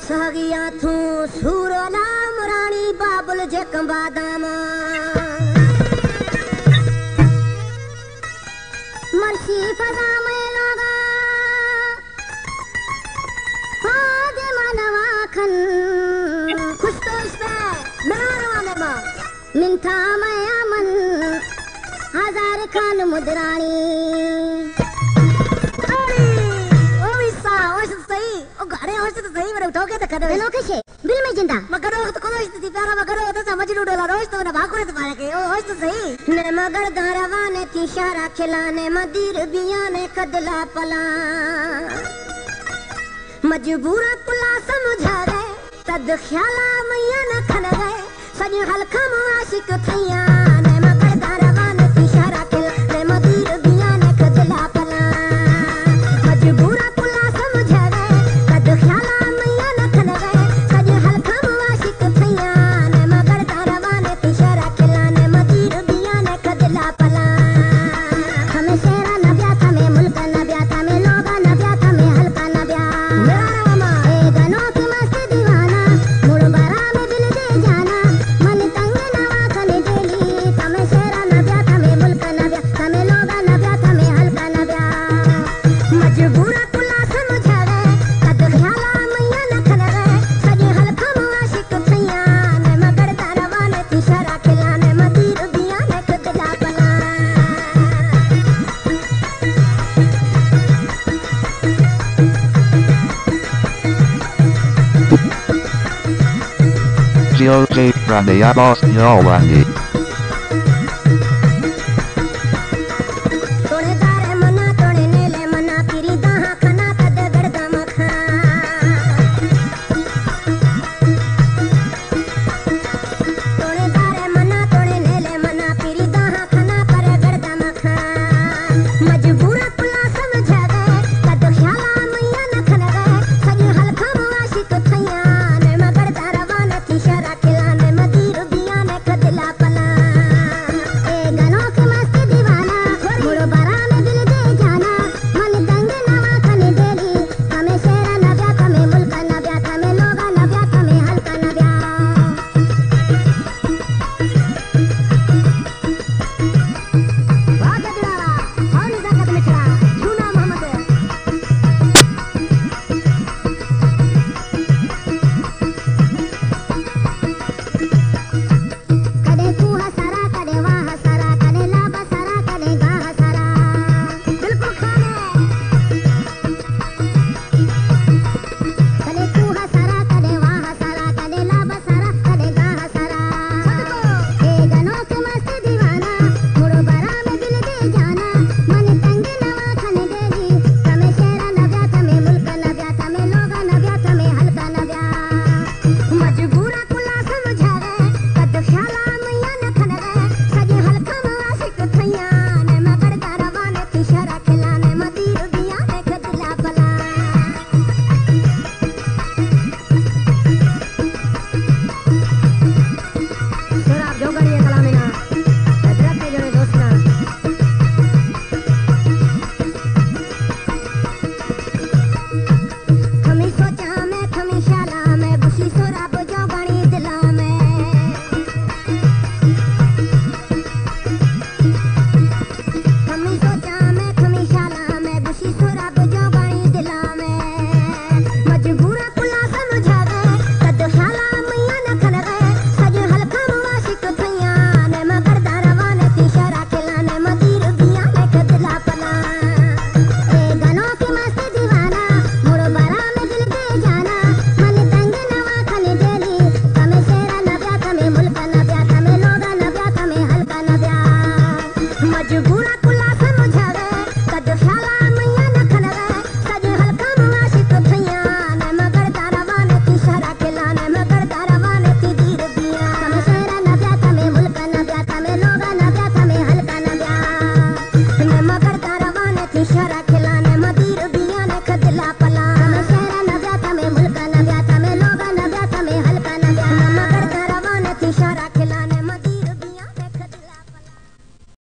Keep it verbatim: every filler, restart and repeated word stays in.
सगिया थू सूरोला मुरानी बाबुल जे कंबादामा मर्सी फजा में लोगा फादे मनवा खन खुश तो इस पे मेरा में मां मिंथा मैं अमन हजार खान मुदरानी Hello कैसे दिल में जिंदा मगर वो तो कोई स्थिति प्यारा मगर वो तो समझ लो डोला रोज तो ना भागो तो मारे के ओ होश तो सही ने मगर गारवा ने तिशारा खिलाने मदीर बिया ने कदला पला मजबूरा कुला समझा गए तद ख्याला मैया न खन गए सज हल्का मुआशिक थैया ने मगर गारवा ने तिशारा खिलाने मदीर बिया ने कदला पला मजबूरा कुला समझा गए तद ख्याला J Pranayabos Nyawandi.